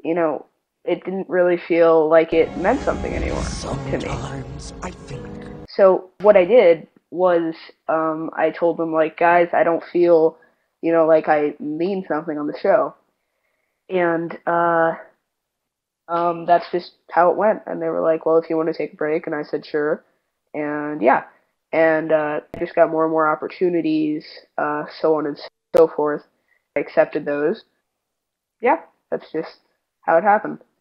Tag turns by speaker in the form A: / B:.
A: you know, it didn't really feel like it meant something anymore to me.
B: Sometimes I think.
A: So what I did was I told them like, guys, I don't feel, like I mean something on the show. And that's just how it went. And they were like, well, if you want to take a break, and I said sure. And yeah, and I just got more and more opportunities, so on and so forth. I accepted those. Yeah, that's just how it happened.